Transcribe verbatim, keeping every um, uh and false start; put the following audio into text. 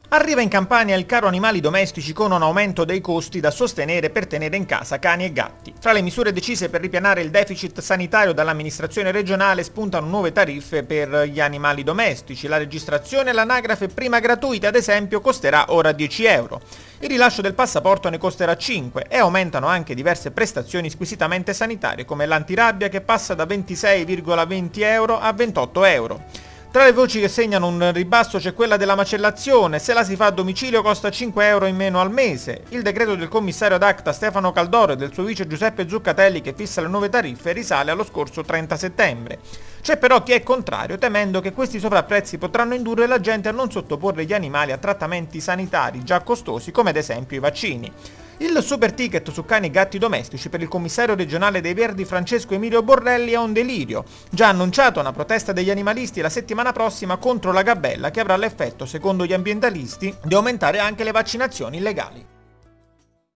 Arriva in Campania il caro animali domestici con un aumento dei costi da sostenere per tenere in casa cani e gatti. Fra le misure decise per ripianare il deficit sanitario dall'amministrazione regionale spuntano nuove tariffe per gli animali domestici. La registrazione e l'anagrafe prima gratuita, ad esempio, costerà ora dieci euro. Il rilascio del passaporto ne costerà cinque e aumentano anche diverse prestazioni squisitamente sanitarie come l'antirabbia che passa da ventisei virgola venti euro a ventotto euro. Tra le voci che segnano un ribasso c'è quella della macellazione, se la si fa a domicilio costa cinque euro in meno al mese. Il decreto del commissario ad acta Stefano Caldoro e del suo vice Giuseppe Zuccatelli che fissa le nuove tariffe risale allo scorso trenta settembre. C'è però chi è contrario, temendo che questi sovrapprezzi potranno indurre la gente a non sottoporre gli animali a trattamenti sanitari già costosi come ad esempio i vaccini. Il super ticket su cani e gatti domestici per il commissario regionale dei Verdi Francesco Emilio Borrelli è un delirio. Già annunciato una protesta degli animalisti la settimana prossima contro la gabella che avrà l'effetto, secondo gli ambientalisti, di aumentare anche le vaccinazioni illegali.